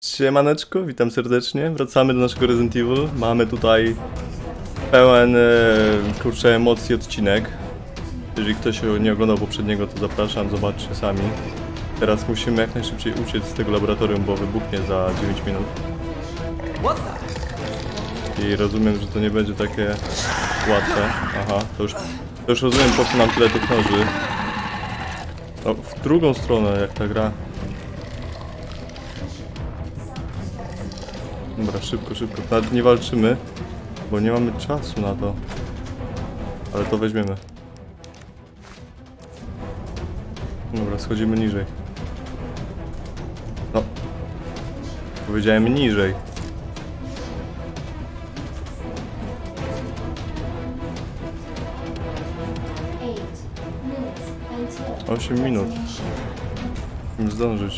Siemaneczko, witam serdecznie. Wracamy do naszego Resident Evil. Mamy tutaj pełen, kurczę, emocji odcinek. Jeżeli ktoś nie oglądał poprzedniego, to zapraszam, zobaczcie sami. Teraz musimy jak najszybciej uciec z tego laboratorium, bo wybuchnie za 9 minut. I rozumiem, że to nie będzie takie łatwe. Aha, to już rozumiem, po co nam tyle tych noży. No, w drugą stronę, jak ta gra. Dobra, szybko, szybko. Nawet nie walczymy, bo nie mamy czasu na to. Ale to weźmiemy. Dobra, schodzimy niżej. No. Powiedziałem niżej. 8 minut. Musimy zdążyć.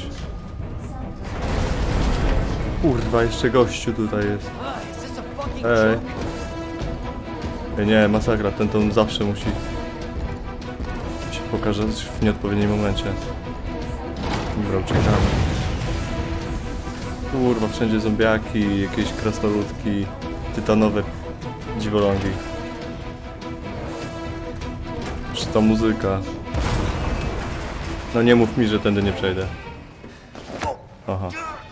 Kurwa, jeszcze gościu tutaj jest. Ej. Ej, nie, masakra, ten zawsze musi się pokazać w nieodpowiednim momencie. Dobra, uciekamy. Kurwa, wszędzie zombiaki, jakieś krasnoludki, tytanowe dziwolągi. Czy ta muzyka? No nie mów mi, że tędy nie przejdę. Aha.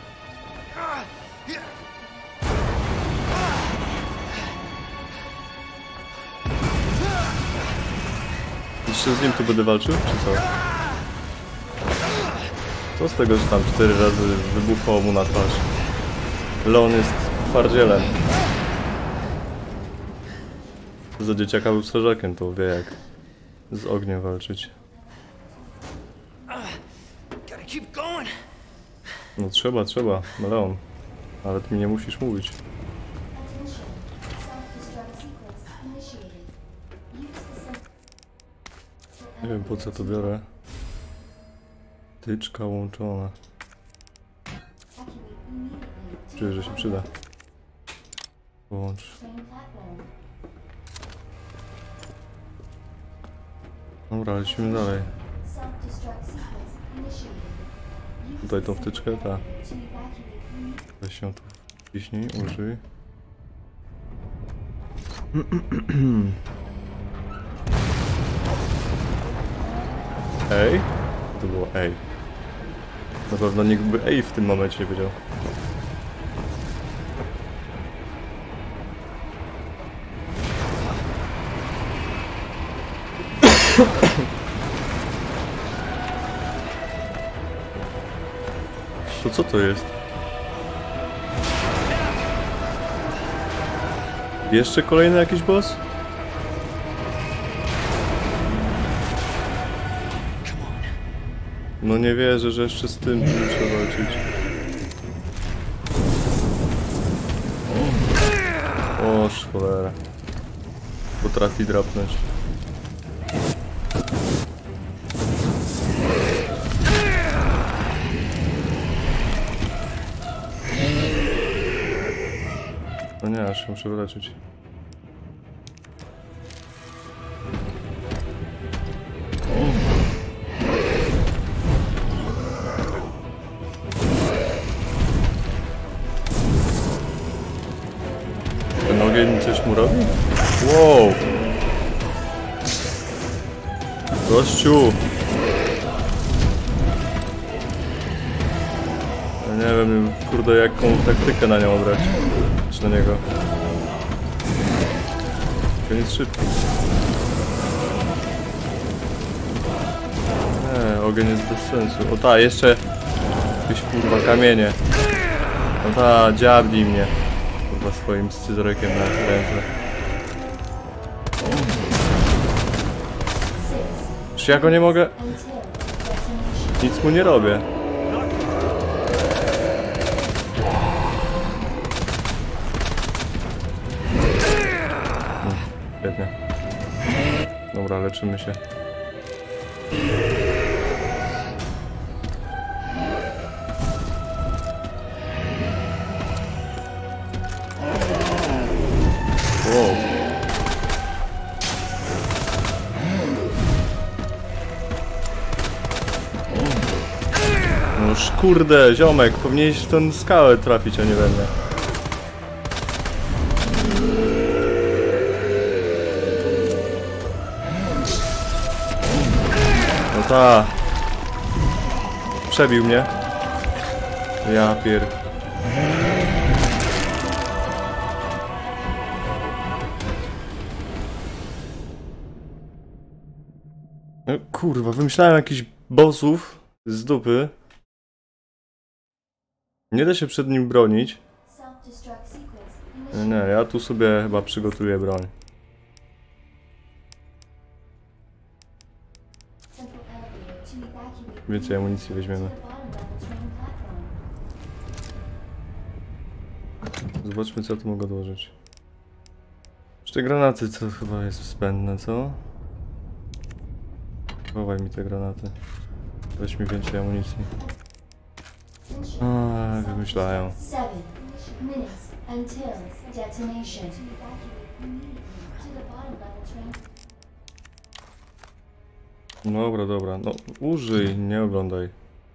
Jeszcze z nim tu będę walczył, czy co? Co z tego, że tam 4 razy wybuchło mu na twarz? Leon jest twardzielem. Za dzieciaka był strażakiem, to wie jak z ogniem walczyć. No trzeba, Leon. Ale ty mi nie musisz mówić. Nie wiem, po co to biorę. Tyczka łączona. Czuję, że się przyda. Połącz. Dobra, lecimy dalej. Tutaj tą wtyczkę, ta. Weź się tu wciśnij, użyj. Ej? To było ej. Na pewno nikt by ej w tym momencie wiedział. To co to jest? Jeszcze kolejny jakiś boss? No nie wierzę, że jeszcze z tym muszę walczyć. O, cholera. Potrafi drapnąć. No nie, aż się muszę wyleczyć. Ten ogień coś mu robi? Wow! Gościu! Ja nie wiem, kurde, jaką taktykę na nią obrać. Czy na niego. To jest szybki. Nie, ogień jest bez sensu. O ta, jeszcze jakieś kurwa kamienie. O ta, dziabnij mnie. Kurwa swoim scyzorykiem na ręce. Czy ja go nie mogę? Nic mu nie robię. Świetnie. Dobra, leczymy się. Wow. Noż kurde, ziomek, powinieneś w tę skałę trafić, a nie we mnie. No ta. Przebił mnie. Ja pier... No, kurwa, wymyślałem jakichś bossów z dupy. Nie da się przed nim bronić. Nie, ja tu sobie chyba przygotuję broń. Więcej amunicji weźmiemy. Zobaczmy, co tu mogę odłożyć. Te granaty to chyba jest zbędne, co? Chowaj mi te granaty. Weź mi więcej amunicji. A, jak myślałem. Dobra, dobra. No użyj, nie oglądaj.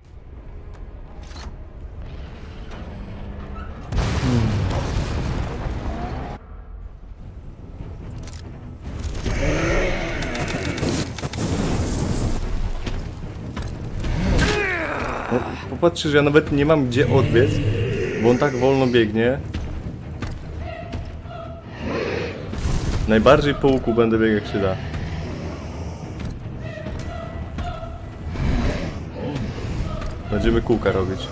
No, popatrzcie, że ja nawet nie mam gdzie odbiec, bo on tak wolno biegnie. Najbardziej po łuku będę biegł jak się da. Będziemy kółka robić.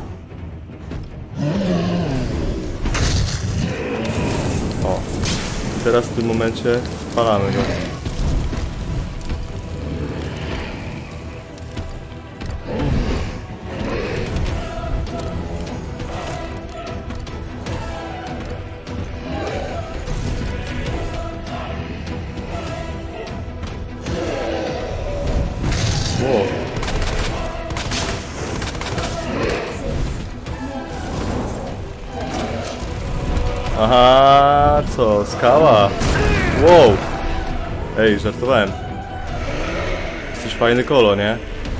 O. Teraz w tym momencie spalamy go. Wow. Aha, co? Skała? Wow! Ej, żartowałem. Jesteś fajny kolo, nie?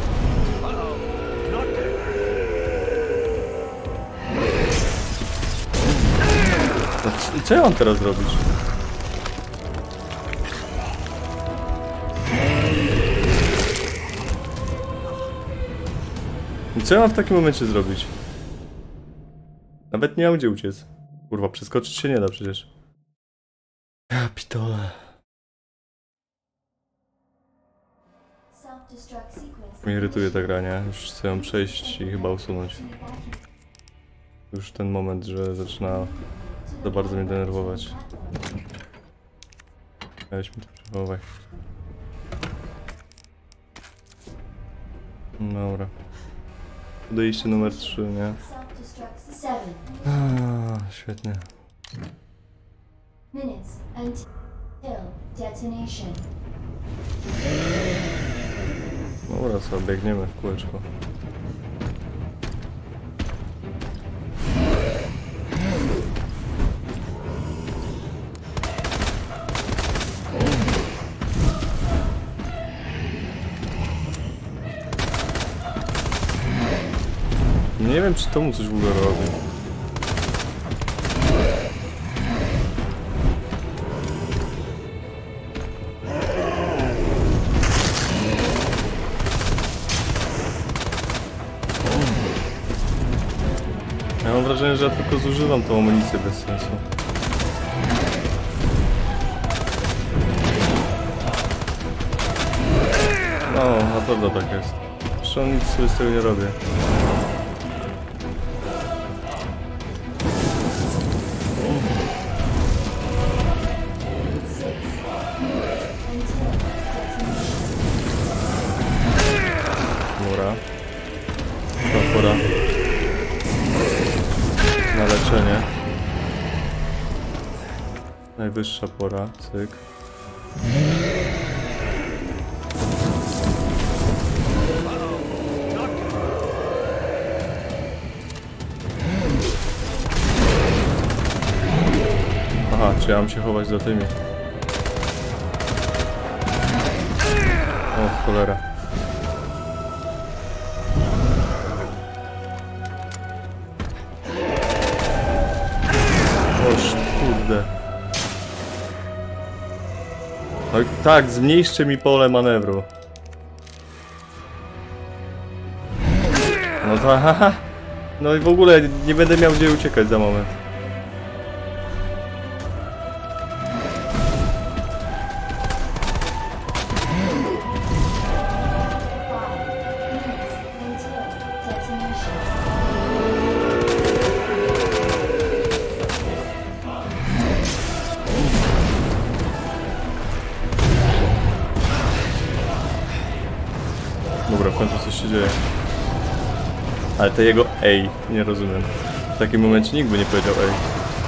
No, i co ja mam teraz zrobić? I co ja mam w takim momencie zrobić? Nawet nie mam gdzie uciec. Kurwa, przeskoczyć się nie da przecież. Ja pitole. Mnie irytuje ta gra, nie? Już chcę ją przejść i chyba usunąć. Już ten moment, że zaczyna za bardzo mnie denerwować. Weźmy to, przechowaj. Dobra. Podejście numer 3, nie? Świetnie. Dobra, co, biegniemy w kółeczko. Nie wiem, czy to mu coś w ogóle robi. Ja mam wrażenie, że ja tylko zużywam tą amunicję bez sensu. No, na pewno tak jest. Zresztą nic sobie z tego nie robię. Dobra. Pora na leczenie. Najwyższa pora, cyk. Aha, czy ja mam się chować za tymi? O, cholera. No tak, zmniejszcie mi pole manewru. No to haha. No i w ogóle nie będę miał gdzie uciekać za moment. Dobra, w końcu coś się dzieje. Ale to jego ej, nie rozumiem. W takim momencie nikt by nie powiedział ej.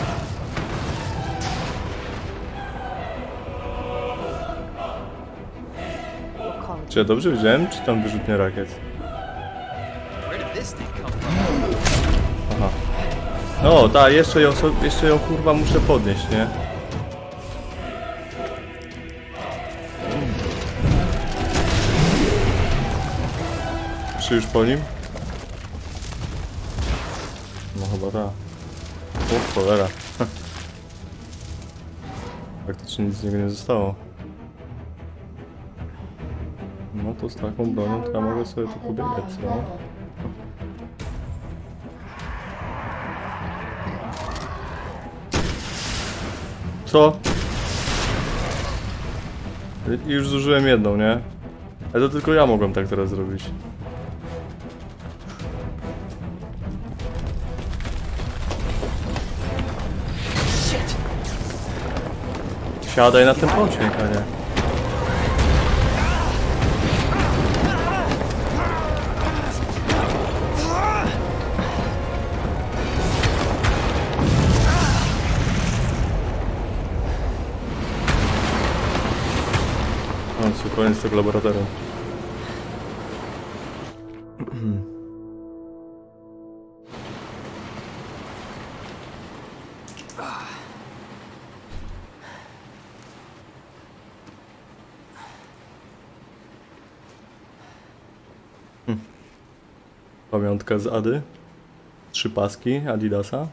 Czy ja dobrze widziałem, czy tam wyrzutnia rakiet? Aha. No, ta, jeszcze ją kurwa muszę podnieść, nie? Czy już po nim? No chyba tak. O cholera. Praktycznie nic z niego nie zostało. No to z taką bronią to ja mogę sobie tu pobiegać, co? Co? Już zużyłem jedną, nie? Ale to tylko ja mogłem tak teraz zrobić. Siadaj na ten pociąg, a nie. No, koniec tego laboratorium. Pamiątka z Ady. 3 paski Adidasa.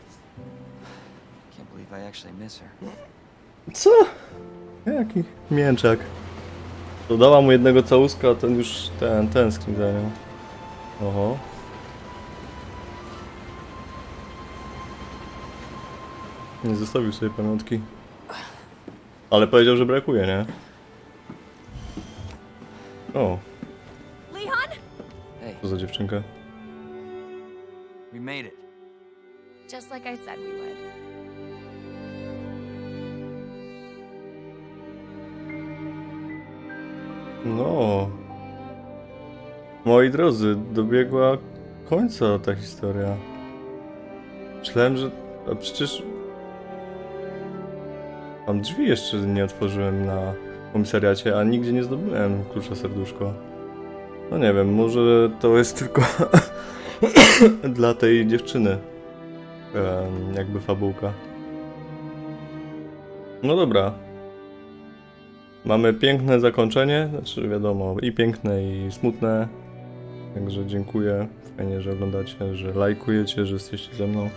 Co? Jaki mięczak. Dodała mu jednego całuska, a ten już tęskni za nią. Oho. Nie zostawił sobie pamiątki. Ale powiedział, że brakuje, nie? O. Co za dziewczynka? We made it. Just like I said we would. No. Moi drodzy, dobiegła końca ta historia. Myślałem, że... A przecież... Tam drzwi jeszcze nie otworzyłem na komisariacie, a nigdzie nie zdobyłem klucza serduszko. No nie wiem, może to jest tylko dla tej dziewczyny jakby fabułka. No dobra. Mamy piękne zakończenie, znaczy wiadomo, i piękne, i smutne. Także dziękuję, fajnie, że oglądacie, że lajkujecie, że jesteście ze mną.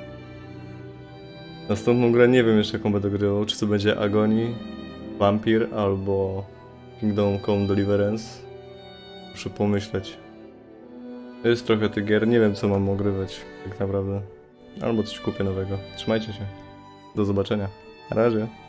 Następną grę nie wiem jeszcze jaką będę grywał, czy to będzie Agony, Vampir albo Kingdom Come Deliverance. Muszę pomyśleć. Jest trochę tych gier, nie wiem co mam ogrywać tak naprawdę. Albo coś kupię nowego. Trzymajcie się. Do zobaczenia. Na razie.